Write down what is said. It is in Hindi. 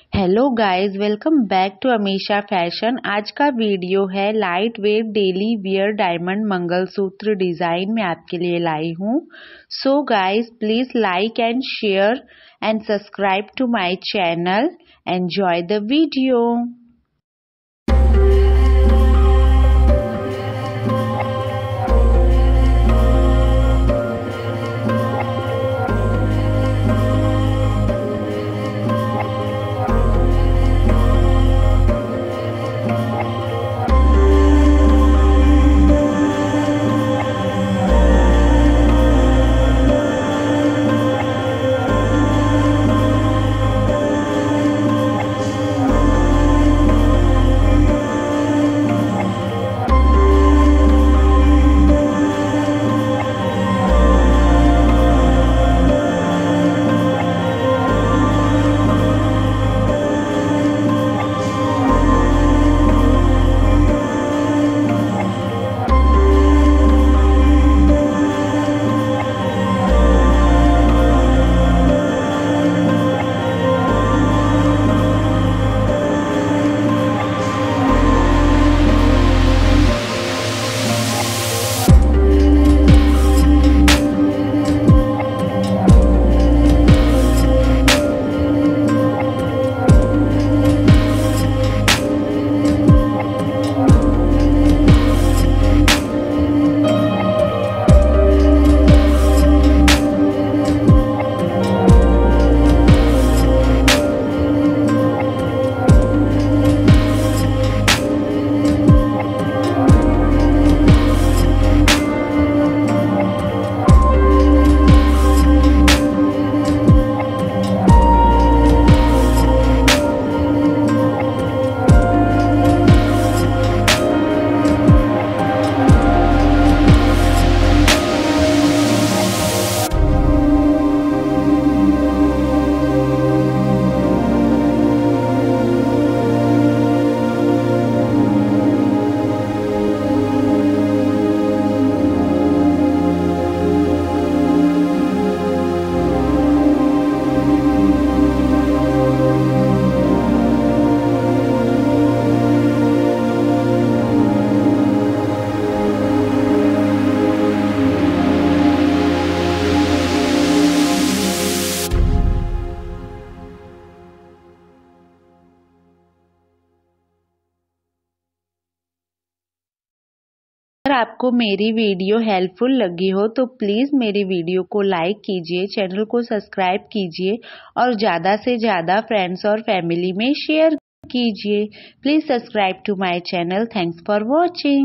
Hello guys, welcome back to Amisha fashion. आज का वीडियो है light weight daily wear diamond mangalsutra design में आपके लिए लाई हूँ। So guys, please like and share and subscribe to my channel. Enjoy the video. अगर आपको मेरी वीडियो हेल्पफुल लगी हो तो प्लीज़ मेरी वीडियो को लाइक कीजिए, चैनल को सब्सक्राइब कीजिए और ज़्यादा से ज़्यादा फ्रेंड्स और फैमिली में शेयर कीजिए। Please subscribe to my channel. Thanks for watching.